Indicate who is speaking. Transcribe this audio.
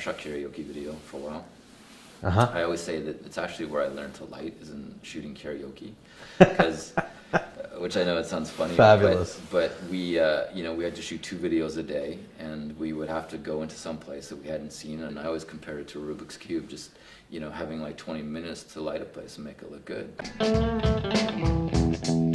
Speaker 1: truck karaoke video for a while.
Speaker 2: Uh-huh.
Speaker 1: I always say that it's actually where I learned to light is in shooting karaoke, because which I know it sounds funny.
Speaker 2: Fabulous.
Speaker 1: But we, you know, we had to shoot 2 videos a day, and we would have to go into some place that we hadn't seen. And I always compared it to a Rubik's Cube, just, you know, having like 20 minutes to light a place and make it look good.